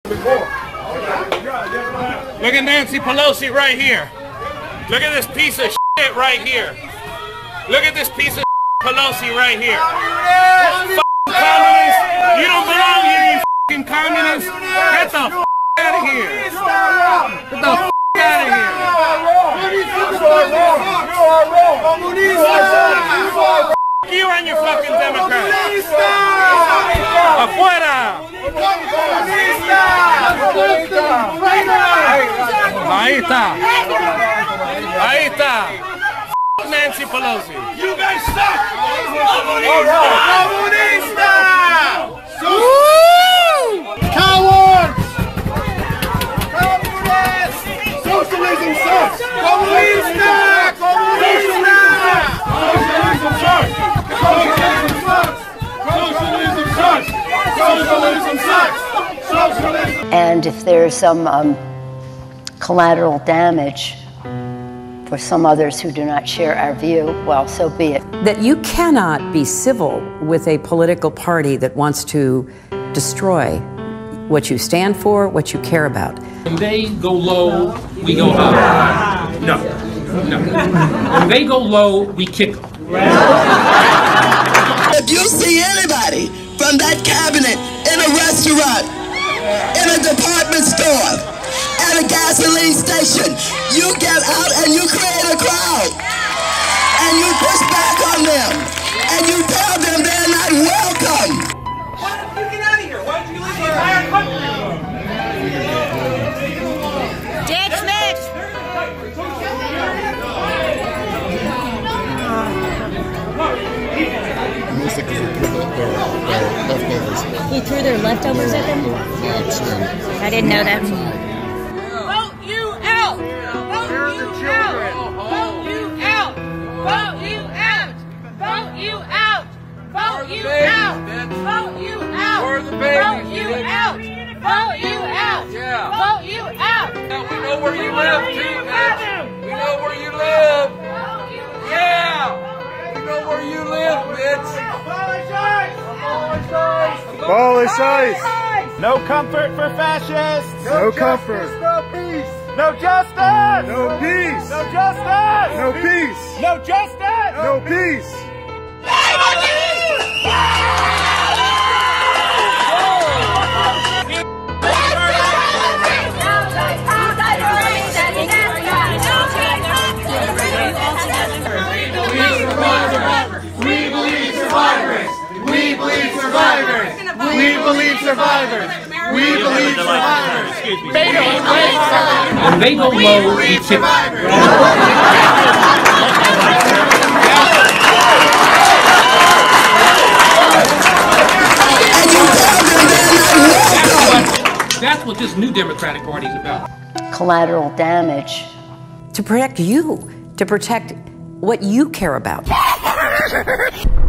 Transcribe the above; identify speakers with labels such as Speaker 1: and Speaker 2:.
Speaker 1: Look at Nancy Pelosi right here. Look at this piece of shit right here. Look at this piece of Pelosi right here. F***ing communist. You don't belong here, you f***ing communist. Get the f*** out of here. Get the f*** out of here. You and your fucking Democrats. Afuera. Ahí está. Ahí está. Nancy Pelosi.
Speaker 2: You guys suck. Comunista. Coward. Communist. Socialism sucks. Comunista. Comunista. Socialism sucks. Socialism sucks. Socialism sucks. Socialism sucks. Socialism.
Speaker 3: And if there's some collateral damage for some others who do not share our view, well, so be it.
Speaker 4: That you cannot be civil with a political party that wants to destroy what you stand for, what you care about.
Speaker 5: When they go low, we go high. No. When they go low, we kick them.
Speaker 6: If you see anybody from that cabinet in a restaurant, in a department store, at a gasoline station, you get out and you create a crowd. And you push back on them. And you tell them they're not welcome.
Speaker 2: Why don't you get out of here? Why don't you leave the entire country?
Speaker 7: Dismiss!
Speaker 8: He threw their leftovers at them?
Speaker 7: I didn't know that.
Speaker 2: Vote you out! Vote you out! Vote you out! Vote you out! Vote you out! Vote you out! Vote you out! Vote you out! Vote you out! Vote you out! We know where you live too, bitch! We know where you live! Yeah! We know where you live, bitch! Abolish ICE!
Speaker 9: Abolish ICE!
Speaker 2: No comfort for fascists!
Speaker 9: No comfort!
Speaker 2: No peace! No justice!
Speaker 9: No peace!
Speaker 2: No justice!
Speaker 9: No peace!
Speaker 2: No justice!
Speaker 9: No peace!
Speaker 2: We believe survivors! We believe survivors! We believe survivors! We believe survivors!
Speaker 5: When they go low, we kick them. That's what this new Democratic Party is about.
Speaker 3: Collateral damage.
Speaker 4: To protect you, to protect what you care about.